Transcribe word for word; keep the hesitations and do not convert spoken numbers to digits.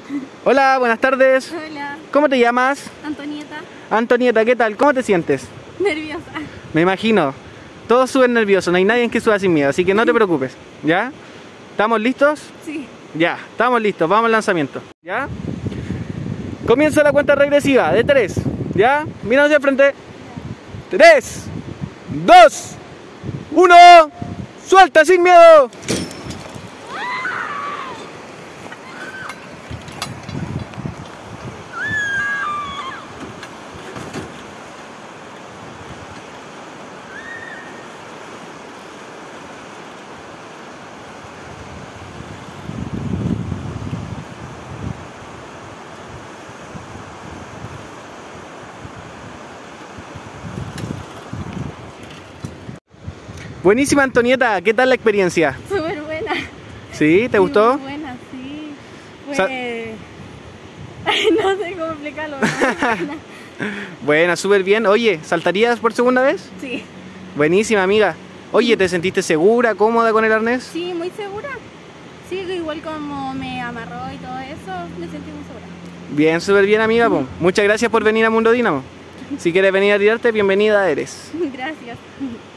Hola, buenas tardes. Hola. ¿Cómo te llamas? Antonieta. Antonieta, ¿qué tal? ¿Cómo te sientes? Nerviosa. Me imagino. Todos suben nerviosos, no hay nadie en que suba sin miedo, así que no te preocupes. ¿Ya? ¿Estamos listos? Sí. Ya, estamos listos, vamos al lanzamiento. ¿Ya? Comienza la cuenta regresiva de tres. ¿Ya? Mira hacia el frente. tres, dos, uno. ¡Suelta sin miedo! Buenísima, Antonieta, ¿qué tal la experiencia? Súper buena. ¿Sí? ¿Te Sí, gustó? muy buena, sí. Fue... Sa- Ay, no sé cómo explicarlo. pero Bueno, súper bien. Oye, ¿saltarías por segunda vez? Sí. Buenísima, amiga. Oye, ¿te sentiste segura, cómoda con el arnés? Sí, muy segura. Sí, igual como me amarró y todo eso, me sentí muy segura. Bien, súper bien, amiga. Po. Muchas gracias por venir a Mundo Dínamo. Si quieres venir a tirarte, bienvenida eres. Gracias.